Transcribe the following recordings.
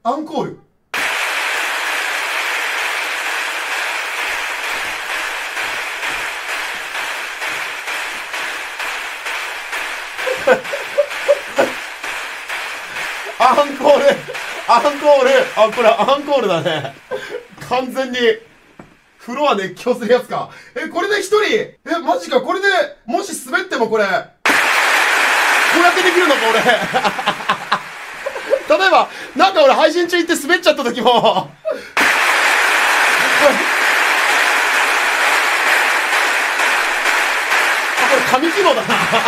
アンコール。アンコール、アンコール、あ、これアンコールだね。完全に、フロア熱狂するやつか。これで一人、マジか、これで、もし滑ってもこれ、こうやってできるのか、俺。例えば、なんか俺配信中行って滑っちゃった時も、これ紙機能だな。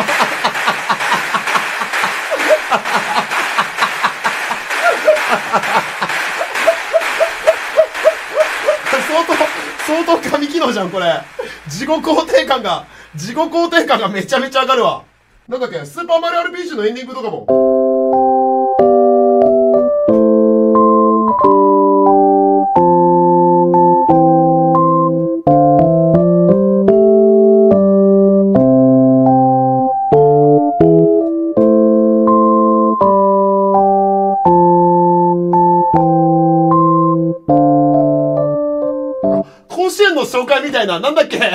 相当神機能じゃん、これ。自己肯定感がめちゃめちゃ上がるわ。なんだっけ、スーパーマリオ RPG のエンディングとかも。甲子園の紹介みたいな、なんだっけ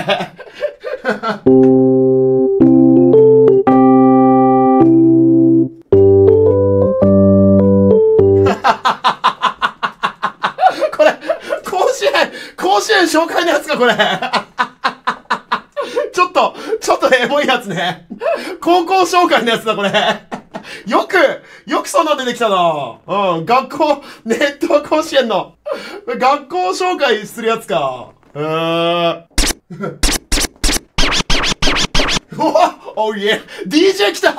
これ、甲子園紹介のやつか、これ。ちょっとエモいやつね。高校紹介のやつだ、これ。よくそんなん出てきたな。うん、学校、ネット甲子園の、学校紹介するやつか。おいえ、DJ 来た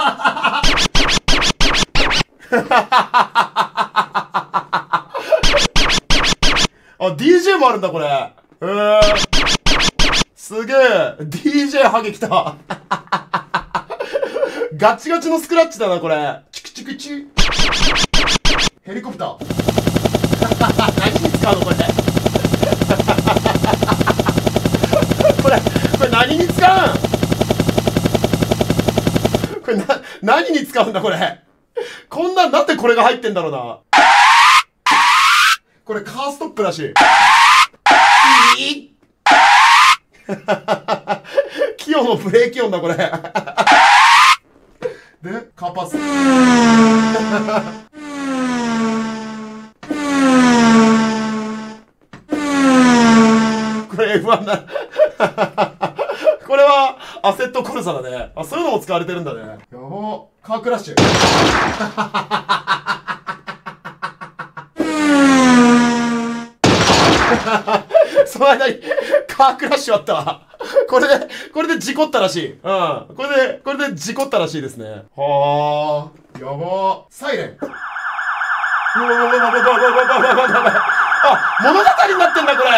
DJ もあるんだ、これ。すげえ。DJ ハゲ来た。ガチガチのスクラッチだな、これ。チクチクチ。ヘリコプター。何に使うの、これ。これ何に使うんこれ何に使うんだ、これ。こんなんでこれが入ってんだろうな。これカーストップらしい。キヨのブレーキ音だ、これ。で、カパス。これ F1 だ。これはアセットコルサだね。あ、そういうのも使われてるんだね。やば。カークラッシュ。その間にカークラッシュあったわ。これで事故ったらしい。うん。これで事故ったらしいですね。はあ。やば。サイレン。あ、物語になってんだ、これ。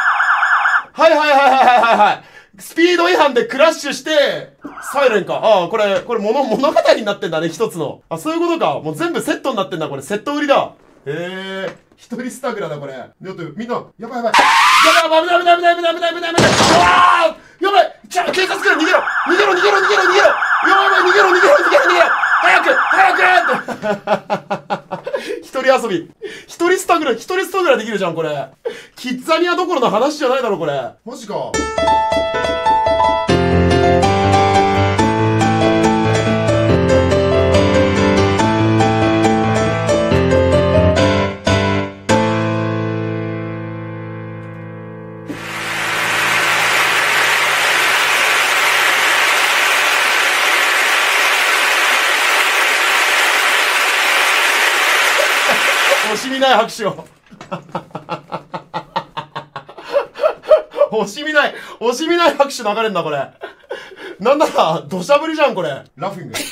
はい。スピード違反でクラッシュして、サイレンか。ああ、これ物語になってんだね、一つの。あ、そういうことか。もう全部セットになってんだ、これ。セット売りだ。一人スタグラだ、これ。だって、みんな、やばい。危ない。うわーやばい警察来る逃げろやばい逃げろ一人遊び。一人スタグラできるじゃん、これ。キッザニアどころの話じゃないだろ、これ。マジか。惜しみない拍手を。惜しみない拍手流れんだ、これ。なんだか、土砂降りじゃん、これ。ラフィング。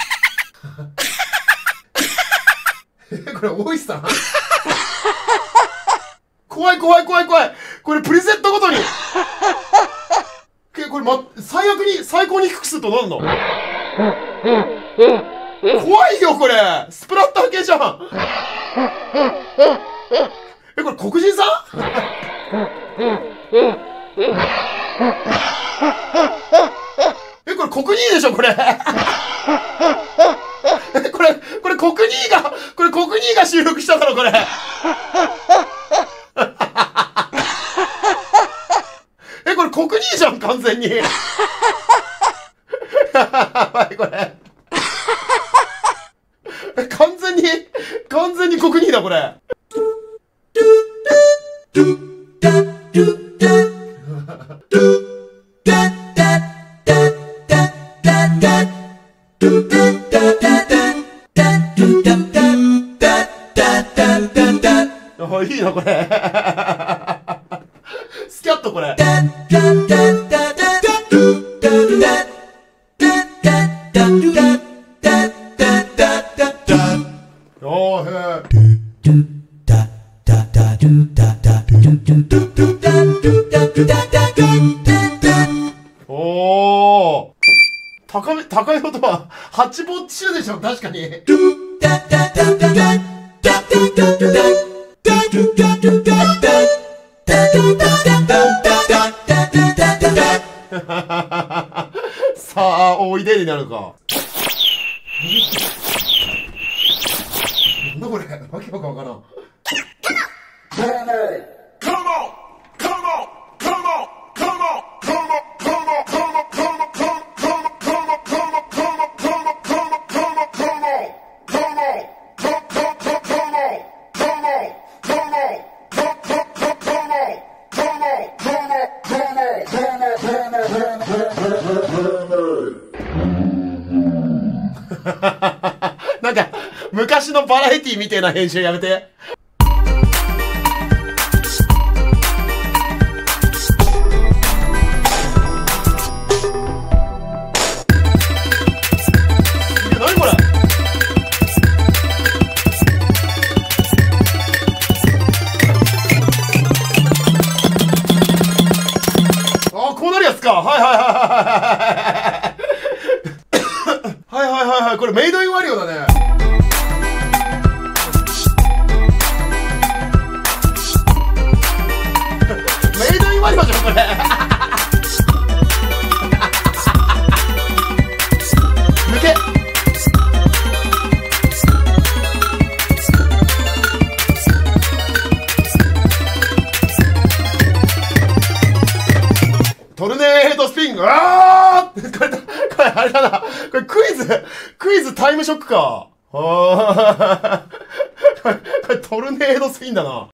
これ、大石さん怖い。これ、プリセットごとに。これ、最高に低くすると何の怖いよ、これ。スプラッター系じゃん。これ黒人さんこれ黒人でしょ、これ。 これ国2が収録しただろ、これ。これ国2じゃん、完全に。やばい、これ。完全に国2だ、これ。いいな、これ。スキャット、これ。おーへおー。高い音は、ハッチポッチシュでしょ、確かに。さあ、おいでになるか。なんだこれ、わけわからん。なんか、昔のバラエティみたいな編集やめて。何これ。あ、こうなるやつか。はいはいはいはい。これメイドインワリオだね。メイドインワリオじゃん、これ。抜け。トルネードスピン。あーこれあれだな。これクイズタイムショックか。これトルネードスピンだな。